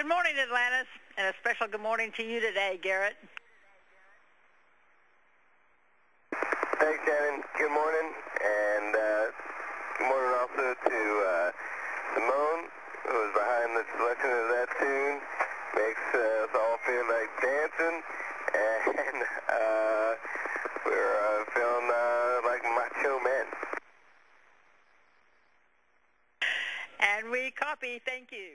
Good morning, Atlantis, and a special good morning to you today, Garrett. Thanks, Shannon. Good morning, and good morning also to Simone, who was behind the selection of that tune. Makes us all feel like dancing, and we're feeling like Macho Man. And we copy. Thank you.